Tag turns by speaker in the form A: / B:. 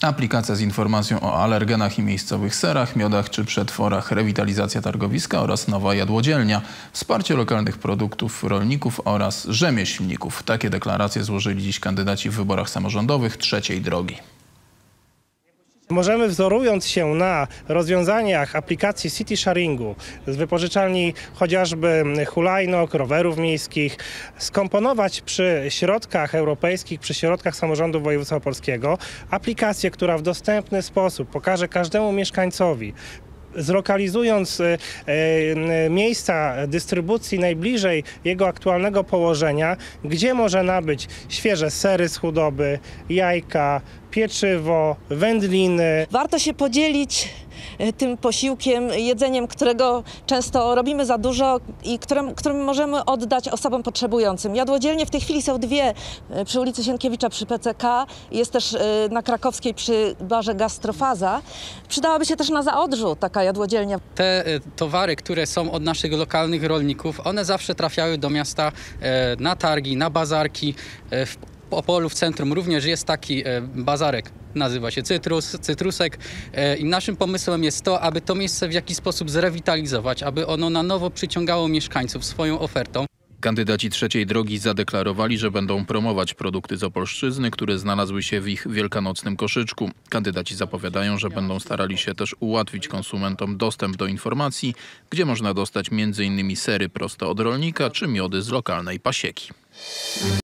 A: Aplikacja z informacją o alergenach i miejscowych serach, miodach czy przetworach, rewitalizacja targowiska oraz nowa jadłodzielnia, wsparcie lokalnych produktów rolników oraz rzemieślników. Takie deklaracje złożyli dziś kandydaci w wyborach samorządowych trzeciej drogi.
B: Możemy, wzorując się na rozwiązaniach aplikacji city sharingu z wypożyczalni chociażby hulajnóg, rowerów miejskich, skomponować przy środkach europejskich, przy środkach samorządu województwa opolskiego aplikację, która w dostępny sposób pokaże każdemu mieszkańcowi, zlokalizując miejsca dystrybucji najbliżej jego aktualnego położenia, gdzie może nabyć świeże sery z chudoby, jajka, pieczywo, wędliny.
C: Warto się podzielić tym posiłkiem, jedzeniem, którego często robimy za dużo i którym możemy oddać osobom potrzebującym. Jadłodzielnie w tej chwili są dwie przy ulicy Sienkiewicza przy PCK, jest też na Krakowskiej przy barze Gastrofaza. Przydałaby się też na Zaodrzu taka jadłodzielnia.
D: Te towary, które są od naszych lokalnych rolników, one zawsze trafiały do miasta na targi, na bazarki. W Opolu w centrum również jest taki bazarek, nazywa się Cytrusek i naszym pomysłem jest to, aby to miejsce w jakiś sposób zrewitalizować, aby ono na nowo przyciągało mieszkańców swoją ofertą.
A: Kandydaci trzeciej drogi zadeklarowali, że będą promować produkty z Opolszczyzny, które znalazły się w ich wielkanocnym koszyczku. Kandydaci zapowiadają, że będą starali się też ułatwić konsumentom dostęp do informacji, gdzie można dostać m.in. sery prosto od rolnika czy miody z lokalnej pasieki.